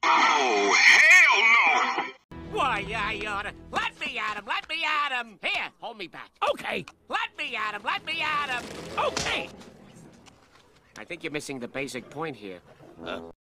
Oh, hell no! Why, I oughta... Let me at him! Let me at him! Here, hold me back. Okay. Let me at him! Let me at him! Okay. I think you're missing the basic point here.